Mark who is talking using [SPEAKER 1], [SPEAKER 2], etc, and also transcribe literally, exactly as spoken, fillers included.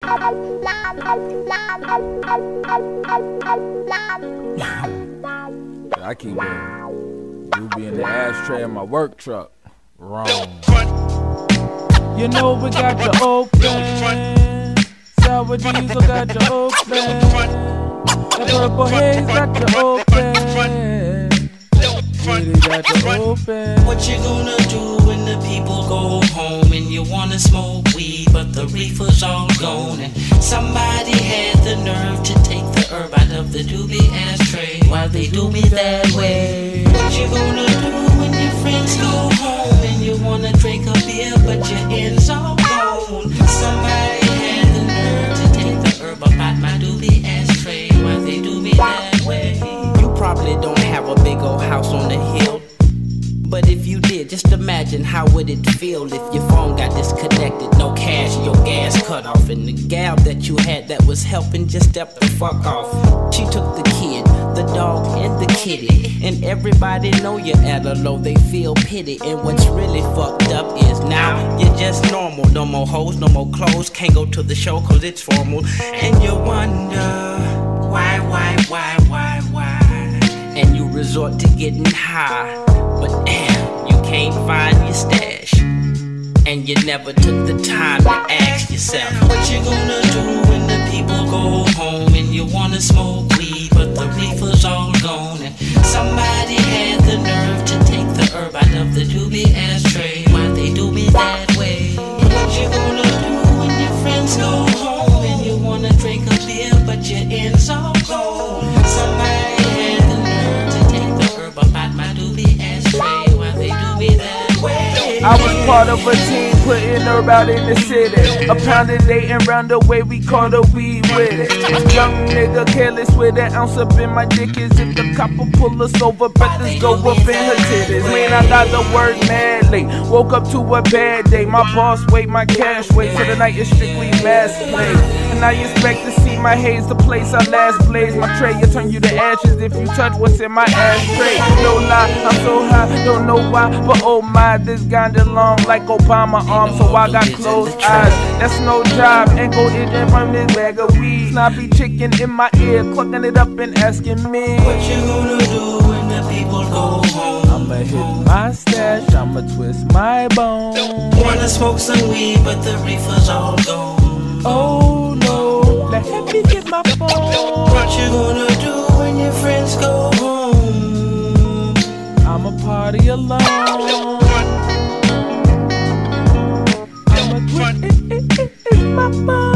[SPEAKER 1] I keep it. You be in the ashtray in my work truck. Wrong.
[SPEAKER 2] You know we got you open. Sour diesel got you open. The purple haze got you open. Really got you open.
[SPEAKER 3] What you gonna do when the people go home and you wanna smoke weed but the reefer's all gone? And somebody had the nerve to take the herb out of the doobie ashtray. Why they do me that way? What you gonna do when your friends go home and you wanna drink a beer but your ends all gone? Somebody had the nerve to take the herb up out my doobie ashtray. Why they do me that way? You probably don't have a big old house on the hill, but if you did, just imagine how would it feel if your phone got disconnected, no cash, your gas cut off, and the gal that you had that was helping just stepped the fuck off. She took the kid, the dog, and the kitty, and everybody know you're at a low, they feel pity. And what's really fucked up is now you're just normal. No more hoes, no more clothes, can't go to the show cause it's formal. And you wonder why, why, why, why, why? And you resort to getting high, but damn, you can't find your stash. And you never took the time to ask yourself, what you gonna do when the people go home and you wanna smoke weed but the reefer's all gone? And somebody had the nerve to take the herb out of the doobie ashtray. Why they do me that way? What you gonna do when your friends go home and you wanna drink a beer but your ends all gone? Somebody had the nerve to take the herb up out my doobie ashtray. Why they do me that way?
[SPEAKER 2] I was part of a team putting herb out in the city. A pound a day and round the way we caught a weed with it. Young nigga careless with an ounce up in my dick. Is if the copper pull us over, brothers go up in her titties. Man, I got the word mad late. Woke up to a bad day. My boss wait, my cash wait. So the night is strictly mass play. And I expect to see my haze, the place I last blaze. My tray, you turn you to ashes if you touch what's in my ashtray. No lie, I'm so high, don't know why, but oh my, this guy long like Obama arm, so I got closed eyes. That's no job, ain't go itching from this bag of weed. Snappy chicken in my ear, clucking it up and asking me,
[SPEAKER 3] what you gonna do when the people go home?
[SPEAKER 2] I'ma hit my stash, I'ma twist my bone.
[SPEAKER 3] Wanna smoke some weed, but the reefer's all gone.
[SPEAKER 2] Oh no, let me get my phone.
[SPEAKER 3] What you gonna do when your friends go home?
[SPEAKER 2] I'ma party alone. My phone.